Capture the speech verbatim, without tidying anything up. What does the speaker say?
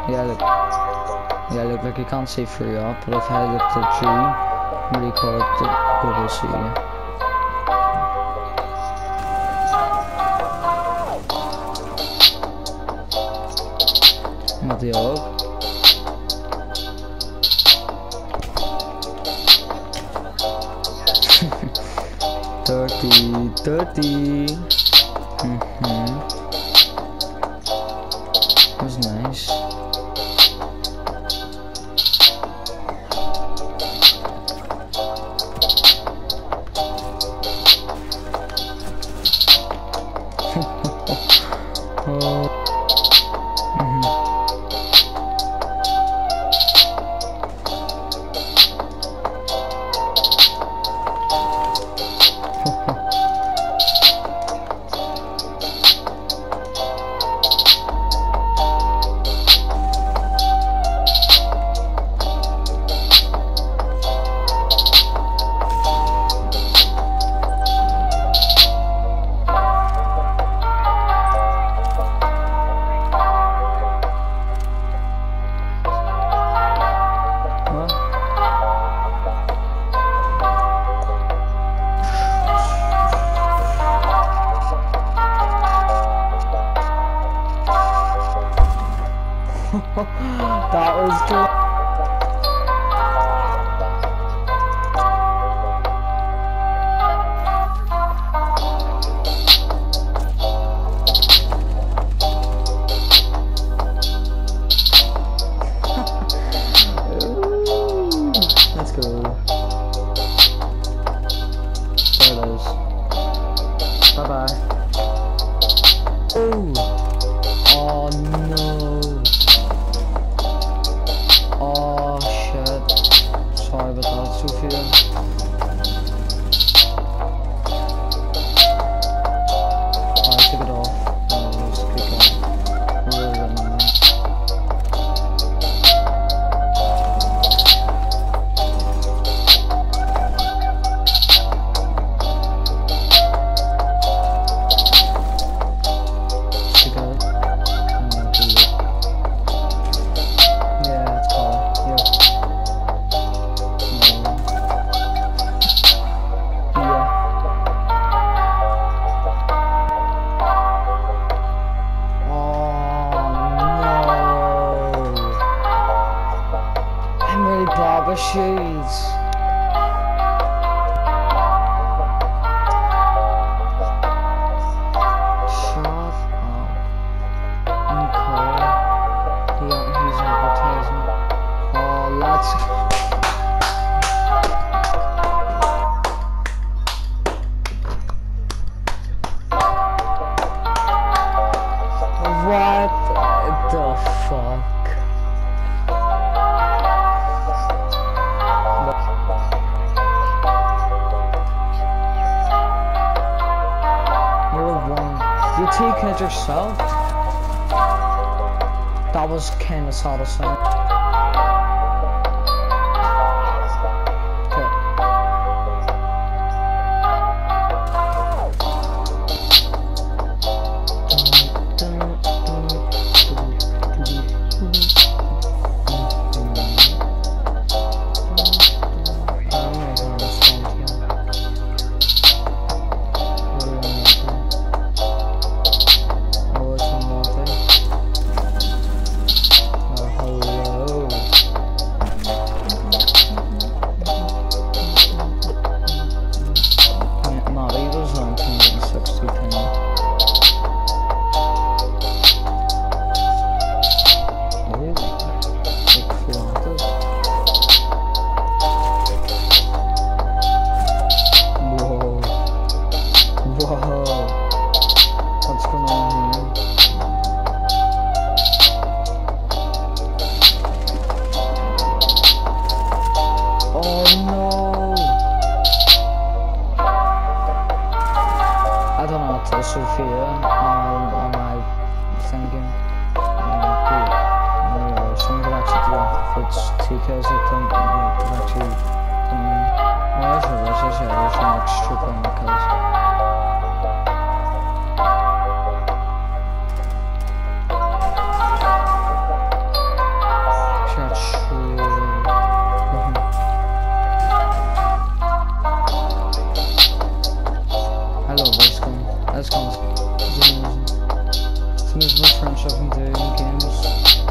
Yeah, look. Yeah, look, like you can't see through up, but if I look at the tree, really call it, it will see you. Not the oak. thirty, thirty. Mm-hmm. That was nice. Oh. Mm-hmm. That was good. Let's go. There it is. Bye bye. Oh. Oh no. Oh shit. Sorry about that, Sophia. Oh, I took it off. Oh, let's keep going. Really running now. Stick out. Barber shades. Shut up. In color. Yeah, he's advertising. Oh, let's. What the fuck? You taking it yourself? That was kinda satisfying. Oh, mesmo os friends talking to in games.